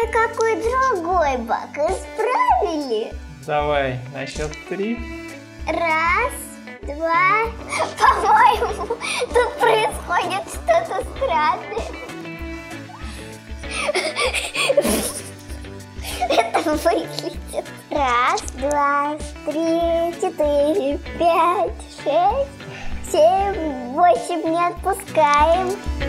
кое-какой другой баг исправили. Давай, на счет 3. Раз, два. По-моему, тут происходит что-то странное. Это выглядит. Раз, два, три, 4, 5, 6, 7, 8. Не отпускаем.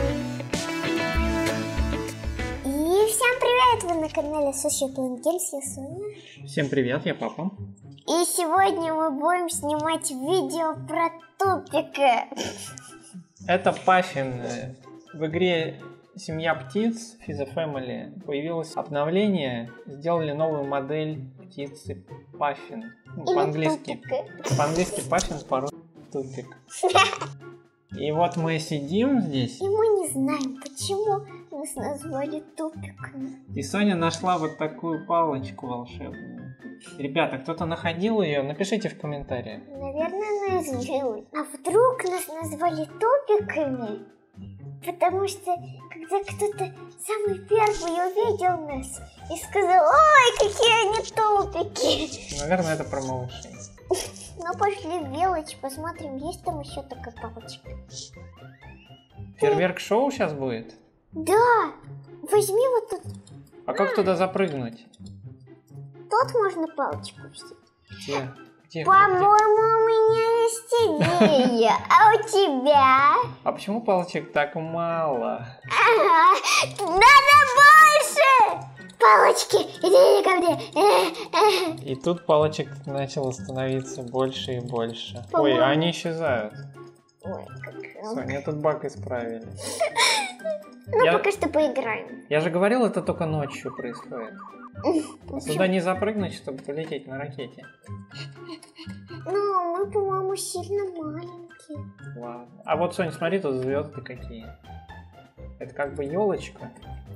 И всем привет! Вы на канале Social Planet Games, я Соня. Всем привет, я папа. И сегодня мы будем снимать видео про тупика. Это Паффин. В игре «Семья птиц» Fiza Family появилось обновление. Сделали новую модель птицы Паффин. По-английски Паффин, по-русски тупик. И вот мы сидим здесь. И мы не знаем, почему нас назвали тупиками. И Соня нашла вот такую палочку волшебную. Ребята, кто-то находил ее? Напишите в комментариях. Наверное, она извилась. А вдруг нас назвали тупиками? Потому что, когда кто-то самый первый увидел нас и сказал: ой, какие они тупики. Наверное, это про малышей. Ну, пошли в мелочь, посмотрим, есть там еще такая палочка. Фейерверк шоу сейчас будет? Да, возьми вот тут. А как туда запрыгнуть? Тут можно палочку взять. Где? По-моему, у меня есть идея. А у тебя? А почему палочек так мало? Ага, надо больше! Палочки, иди ко мне. И тут палочек начало становиться больше и больше. По-моему. Ой, они исчезают. Ой, как... Соня, этот баг исправили. Ну, пока что поиграем. Я же говорил, это только ночью происходит. Сюда не запрыгнуть, чтобы полететь на ракете. Ну, мы, по-моему, сильно маленькие. Ладно. А вот, Соня, смотри, тут звезды какие. Это как бы елочка.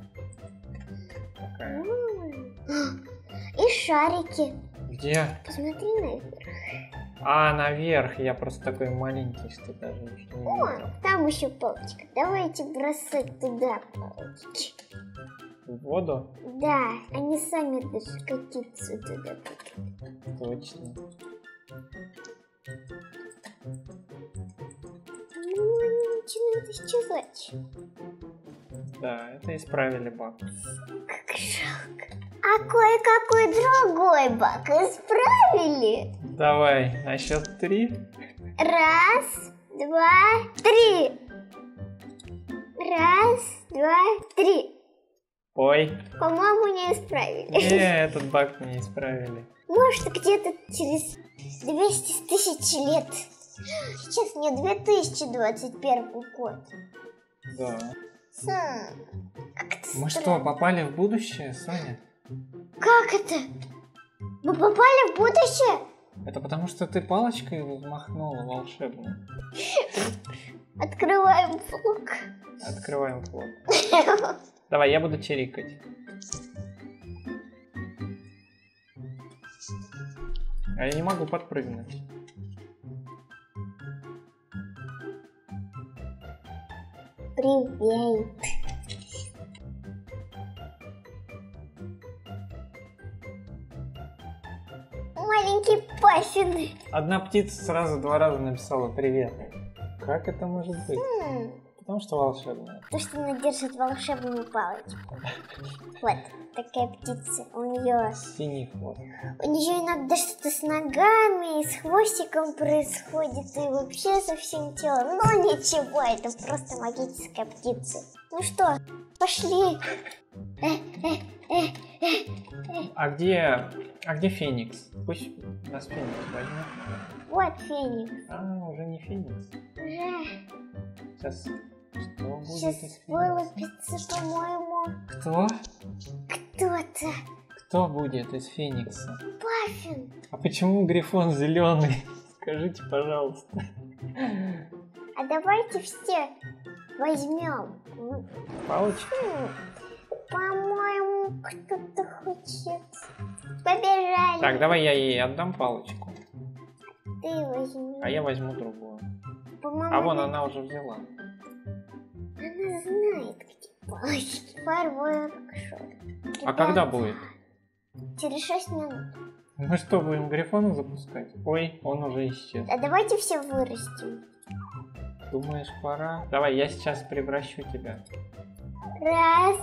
Такая. И шарики. Где? Посмотри наверх. А, наверх. Я просто такой маленький, что даже не вижу. О, там еще палочка. Давайте бросать туда палочки. В воду? Да, они сами даже катиться туда будут. Точно. Ну, они начинают исчезать. Да, это исправили баг. Как жалко. А кое-какой другой баг исправили. Давай, на счет 3. Раз, два, три. Раз, два, три. Ой. По-моему, не исправили. Не, этот баг не исправили. Может, где-то через 200 тысяч лет. Сейчас мне 2021 год. Да. Как-то Мы странно. что, попали в будущее, Соня? Как это? Мы попали в будущее? Это потому что ты палочкой взмахнула волшебно. Открываем флаг. Открываем флаг. Давай, я буду чирикать. А я не могу подпрыгнуть. Привет. Маленький Паффин. Одна птица сразу 2 раза написала привет. Как это может быть? Потому что волшебно. То, что она держит волшебную палочку. Вот такая птица. У нее Синий хвост. иногда что-то с ногами и с хвостиком происходит, и вообще со всем телом. Но ничего, это просто магическая птица. Ну что, пошли. А где Феникс? Пусть нас Феникс возьмет. Вот Феникс. А, уже не Феникс. Уже. Сейчас что будет Сейчас из Феникса? вылупится, по-моему, Кто? кто-то. Кто будет из Феникса? Паффин. А почему Грифон зеленый? Скажите, пожалуйста. А давайте все возьмем. Палочка? По-моему, кто-то хочет. Побежали. Так, давай я ей отдам палочку, Ты возьми. а я возьму другую. По-моему, А вон она уже взяла. Она знает, где палочки. Фарворк шоу. А когда будет? Через 6 минут. Мы что, будем Грифона запускать? Ой, он уже исчез. А давайте все вырастим. Думаешь, пора? Давай, я сейчас превращу тебя. Раз.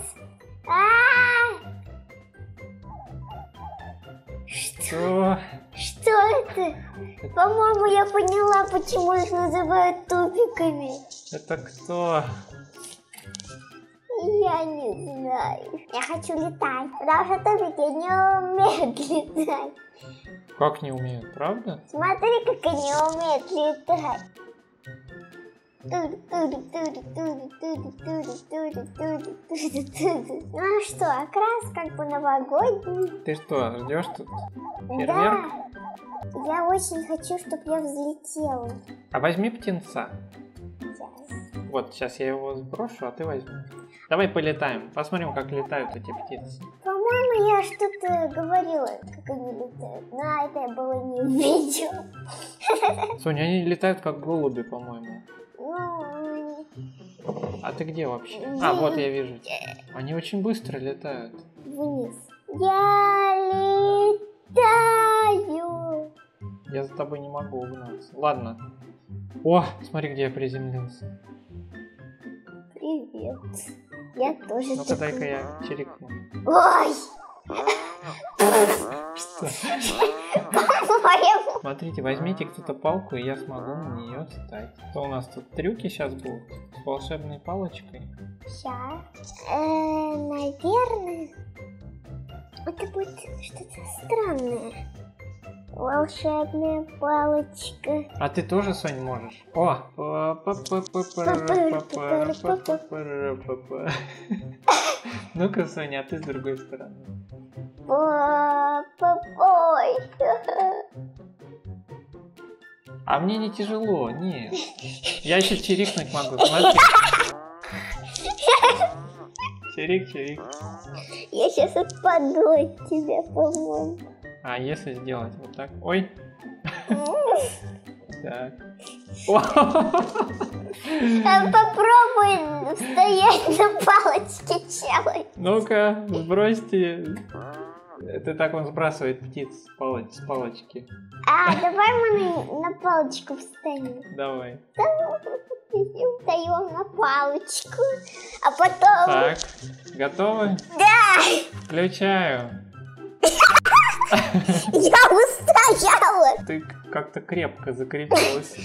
Что? Что это? По-моему, я поняла, почему их называют тупиками. Это кто? Я не знаю. Я хочу летать, потому что тупики не умеют летать. Как не умеют, правда? Смотри, как они умеют летать. Ну а что, окрас как бы новогодний. Ты что, ждешь тут Да, фейерверк? я очень хочу, чтобы я взлетела. А возьми птенца. Сейчас. Вот, сейчас я его сброшу, а ты возьми. Давай полетаем, посмотрим, как летают эти птицы. По-моему, я что-то говорила, как они летают, но это было не видео. Соня, они летают как голуби, по-моему. Ну, А ты где вообще? А, вот я вижу. Они очень быстро летают. вниз. Я летаю. Я за тобой не могу угнаться. Ладно. О, смотри, где я приземлился. Привет. Я тоже Ну-ка, такой. дай-ка я чирикну. Ой! Что? По-моему. Смотрите, возьмите кто-то палку, и я смогу на нее встать. Что у нас тут трюки сейчас будут? С волшебной палочкой? Сейчас. Наверное, это будет что-то странное. Волшебная палочка. А ты тоже, Сонь, можешь? О! Ну-ка, Соня, а ты с другой стороны. Ой. А мне не тяжело, нет. Я еще чирикнуть могу, смотри. Чирик, чирик. Я сейчас отпаду от тебя, по-моему. А если сделать вот так? Ой. Так. Попробуй стоять на палочке, челой. Ну-ка, сбросьте. Это так он сбрасывает птиц с палочки. А, давай мы на палочку встанем. Давай. Встаем на палочку, а потом... Так, готовы? Да! Включаю. Я устояла! Ты как-то крепко закрепилась.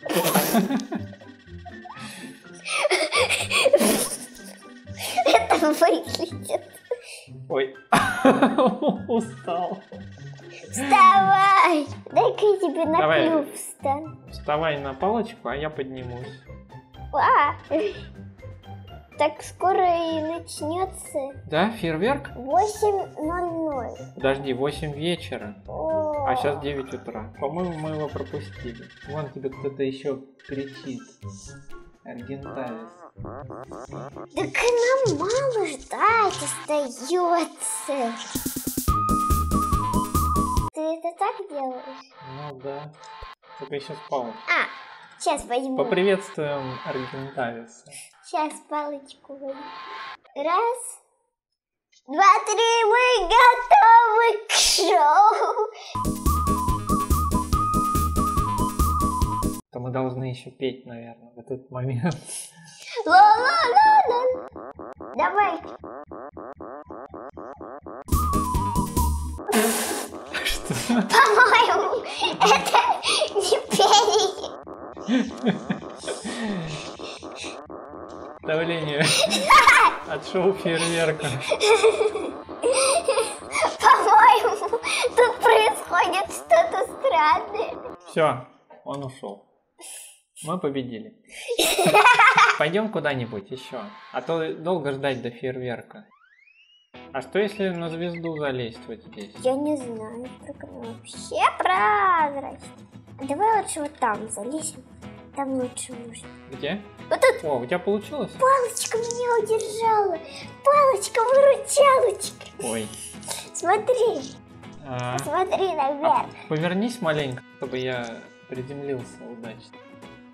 Это выглядит. Ой, устал. Вставай! Дай-ка я тебе на Давай. клюв встану. Вставай на палочку, а я поднимусь. А, так скоро и начнется. Да, фейерверк? 8:00. Подожди, 8 вечера. О, А сейчас 9 утра. По-моему, мы его пропустили. Вон тебе кто-то еще кричит. Аргентавец. Так нам мало ждать остается. Ты это так делаешь? Ну да. Только еще с палочкой. А, сейчас возьму. Поприветствуем аргентавица. Сейчас палочку возьму. Раз, два, три, мы готовы к шоу. То мы должны еще петь, наверное, в этот момент. Ла-ла-ла-ла. Давай. По-моему, это не пение. Давление от шоу фейерверка. По-моему, тут происходит что-то странное. Все, он ушел. Мы победили. Пойдем куда-нибудь еще. А то долго ждать до фейерверка. А что если на звезду залезть вот здесь? Я не знаю, только вообще прозрачно. Давай лучше вот там залезем. Там лучше можно. Где? Вот тут О, у тебя получилось? палочка меня удержала. Палочка-выручалочка. Ой. Смотри, А, смотри наверх. повернись маленько, чтобы я приземлился удачно.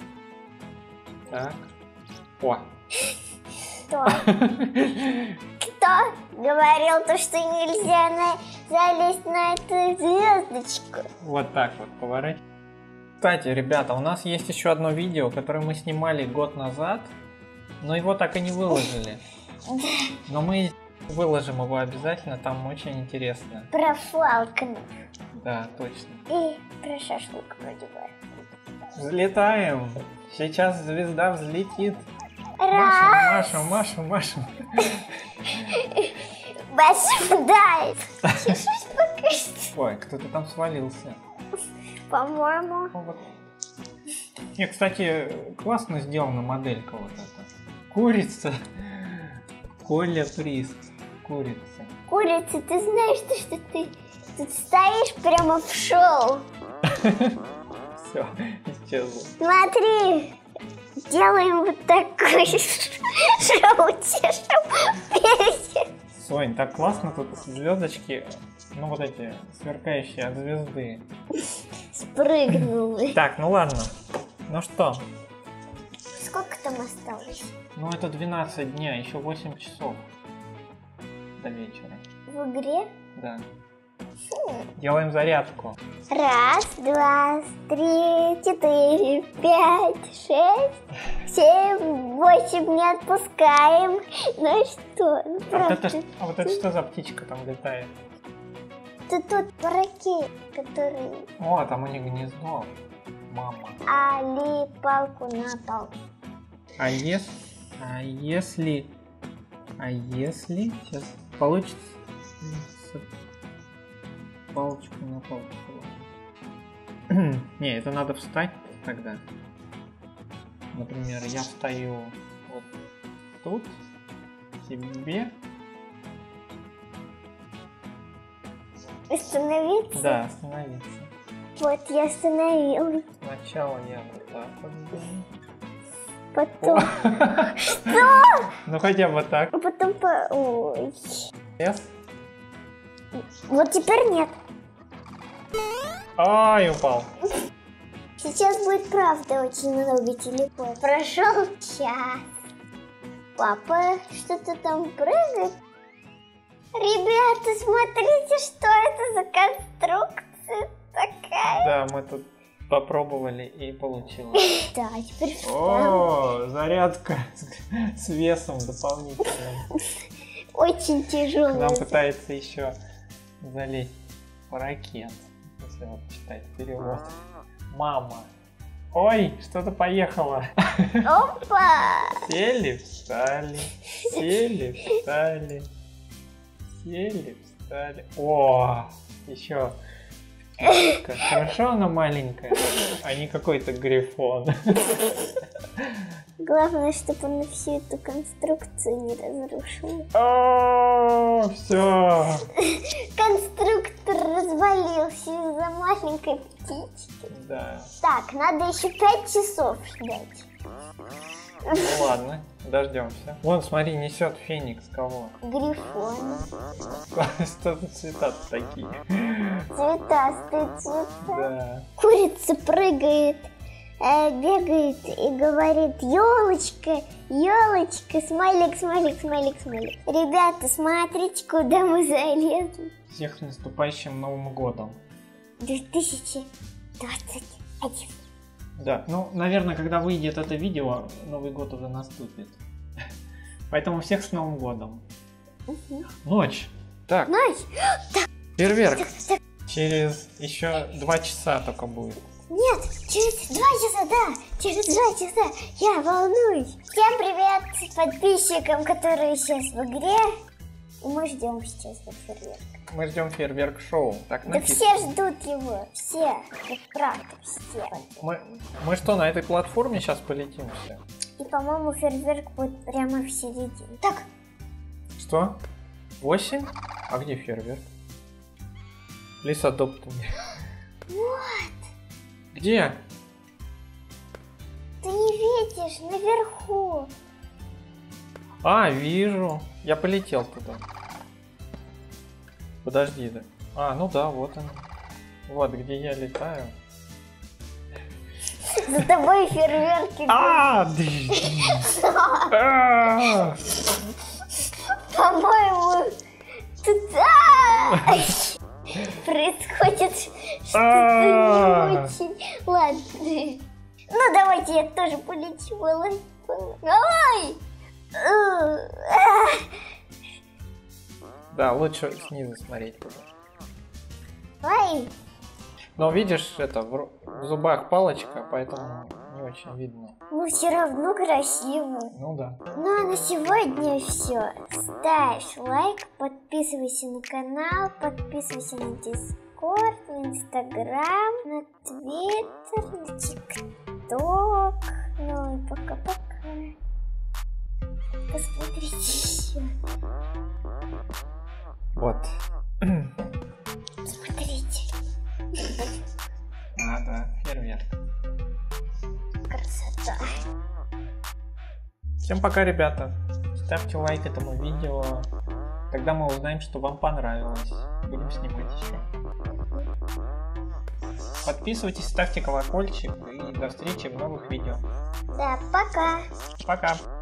Так. О. Что? кто говорил то, что нельзя залезть на эту звездочку? Вот так вот поворачивай. Кстати, ребята, у нас есть еще одно видео, которое мы снимали год назад, но его так и не выложили. Но мы выложим его обязательно, там очень интересно. Про фалконов. Да, точно. И про шашлык вроде бы. Взлетаем. Сейчас звезда взлетит. Раз. Маша. Большой дай. Чуть-чуть покажи. Ой, кто-то там свалился. По-моему. Вот. Не, кстати, классно сделана моделька вот эта. Курица. Коля Прист. Курица. Курица, ты знаешь, что ты тут стоишь прямо в шоу? Все, исчезло. Смотри, делаем вот такой шоу, чешем. Сонь, так классно тут звездочки, ну вот эти сверкающие от звезды. Спрыгнул. Так, ну ладно. Ну что? Сколько там осталось? Ну это 12 дня, еще 8 часов до вечера. В игре? Да. Делаем зарядку. Раз, два, три, четыре, пять, шесть, 7, 8 не отпускаем. Ну и что? Ну правда. А вот это что за птичка там летает? Это тот паракет, который... О, там у них гнездо. Мама. Али палку на палку. А если сейчас получится палочку на палку. Не, это надо встать тогда. Например, я встаю вот тут себе. Остановиться? Да, остановиться. Вот я остановилась. Сначала я вот так вот сделаю. Потом... Что? Ну хотя бы так. А потом Ой. Yes. Вот теперь нет. Ай, упал. Сейчас будет правда очень много телефонов. Прошел час. Папа что-то там прыгает. Ребята, смотрите, что это за конструкция такая. Да, мы тут попробовали и получилось. Да, теперь встал. О, зарядка с весом дополнительным. Очень тяжелый. К нам пытается еще залезть паракет, если вот читать перевод. Мама. Ой, что-то поехало. Опа! Сели, встали. Сели, встали. Сели, встали. О, еще. Хорошо она маленькая, а не какой-то грифон. Главное, чтобы он всю эту конструкцию не разрушил. О, все. Конструктор развалился из-за маленькой птички. Да. Так, надо еще 5 часов ждать. Ну ладно, дождемся. Вон, смотри, несет Феникс кого? Грифон. Что за цвета такие? Цветастые цвета. Да. Курица прыгает, бегает и говорит: елочка, елочка, смайлик, смайлик, смайлик, смайлик. Ребята, смотрите, куда мы залезли. Всех с наступающим Новым годом. 2021. Да, ну, наверное, когда выйдет это видео, Новый год уже наступит. Поэтому всех с Новым годом. Ночь. Так, Ночь. фейерверк. Через еще 2 часа только будет. Нет, через 2 часа, да, через 2 часа. Я волнуюсь. Всем привет подписчикам, которые сейчас в игре. И мы ждем сейчас вот фейерверк. Мы ждем фейерверк-шоу. Так Да написано. все ждут его, все, вот правда, все. Мы что, на этой платформе сейчас полетим все? И, по-моему, фейерверк будет прямо в середине. Так, Что? 8? А где фейерверк? Лисадоптер. вот, Где? ты не видишь, наверху. А, вижу. Я полетел туда. Подожди, да. А, ну да, вот он. Вот, где я летаю. За тобой фейерверки. А, По-моему, Происходит что-то не очень. Ладно. Ну, давайте я тоже полечу. Ай! Да, лучше снизу смотреть. Ай! Но видишь, это в зубах палочка, поэтому не очень видно. Ну, все равно красиво. Ну да. Ну, а на сегодня все. Ставь лайк, подписывайся на канал, подписывайся на Дискорд, на Инстаграм, на Твиттер, на ТикТок. Ну и пока-пока. Посмотрите еще. Вот. Смотрите. Да, фейерверк. Красота. Всем пока, ребята. Ставьте лайк этому видео. Тогда мы узнаем, что вам понравилось. Будем снимать еще. Подписывайтесь, ставьте колокольчик и до встречи в новых видео. Да, пока. Пока.